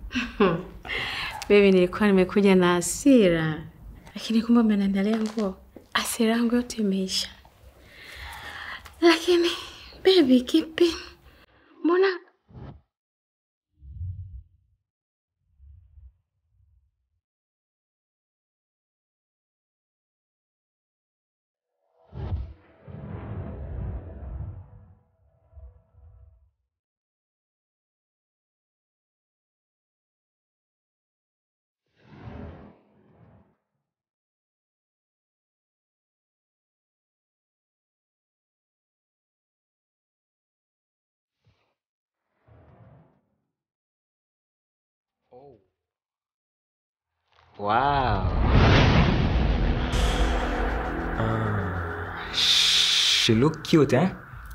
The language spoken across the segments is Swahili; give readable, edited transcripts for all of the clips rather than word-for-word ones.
Baby, nilikuwa nimekuja na hasira. Lakini kumbe umeniandalia nguo. Hasira yangu yote imeisha. Lakini baby, kipi? Mbona Wow. She look cute, eh?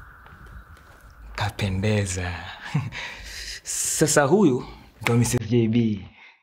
Kapendeza. Sasa huyu ndo Mrs. JB.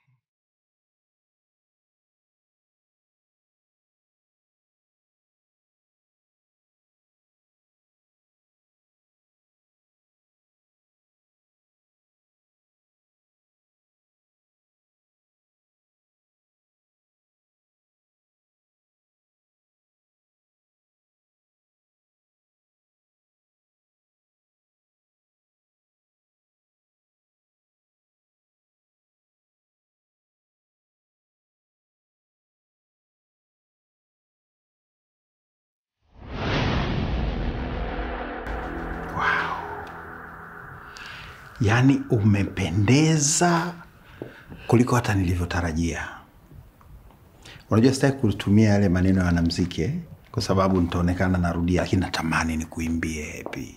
Yaani umependeza kuliko hata nilivyotarajia. Unajua sitaki kutumia yale maneno ya wanamuziki kwa sababu nitaonekana narudia, lakini natamani nikuimbie Happy.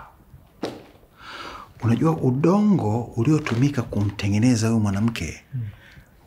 Unajua udongo uliotumika kumtengeneza huyo mwanamke